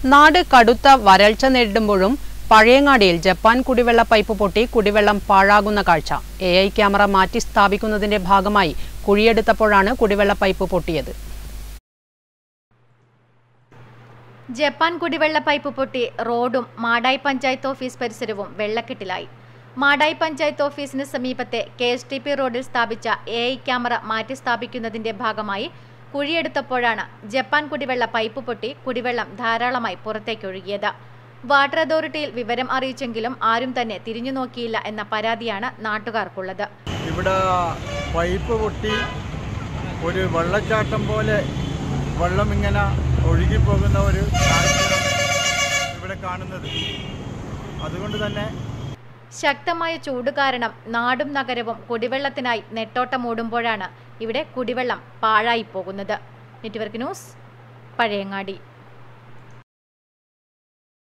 നാട് കടുത്ത വരൾച്ച നേരിടുമ്പോഴും പഴയങ്ങാടിയിൽ ജപ്പാൻ കുടിവെള്ള പൈപ്പ് പൊട്ടി കുടിവെള്ളം പാഴാകുന്ന കാഴ്ച. AI ക്യാമറ മാറ്റി സ്ഥാപിക്കുന്നതിന്റെ ഭാഗമായി കുഴിയെടുത്തപ്പോഴാണ് കുടിവെള്ള പൈപ്പ് പൊട്ടിയത്. ജപ്പാൻ കുടിവെള്ള പൈപ്പ് പൊട്ടി റോഡും മാടായി പഞ്ചായത്ത് ഓഫീസ് പരിസരവും വെള്ളക്കെട്ടിലായി. മാടായി പഞ്ചായത്ത് ഓഫീസിന് സമീപത്തെ KSTP റോഡിൽ സ്ഥാപിച്ച AI ക്യാമറ മാറ്റി സ്ഥാപിക്കുന്നതിന്റെ ഭാഗമായി കുഴിയെടുത്തപ്പോഴാണ് ജപ്പാൻ കുടിവെള്ള പൈപ്പ് പൊട്ടി കുടിവെള്ളം ധാരാളമായി പുറത്തേക്കൊഴുകിയത്. വാട്ടർ അതോറിറ്റിയിൽ വിവരം അറിയിച്ചെങ്കിലും ആരും തന്നെ തിരിഞ്ഞു നോക്കിയില്ല എന്ന പരാതിയാണ് നാട്ടുകാർക്കുള്ളത്. ഇവിടെ പൈപ്പ് പൊട്ടി ഒരു വെള്ളച്ചാട്ടം പോലെ വെള്ളം ഇങ്ങനെ ഒഴുകിപ്പോകുന്ന ഒരു കാഴ്ചയാണ് ഇവിടെ കാണുന്നത്. അതുകൊണ്ട് തന്നെ ശക്തമായ ചൂട് കാരണം നാടും നഗരവും കുടിവെള്ളത്തിനായി നെട്ടോട്ടമോടുമ്പോഴാണ് ഇവിടെ കുടിവെള്ളം പാഴായി പോകുന്നത്. Network news, Pazhayangadi.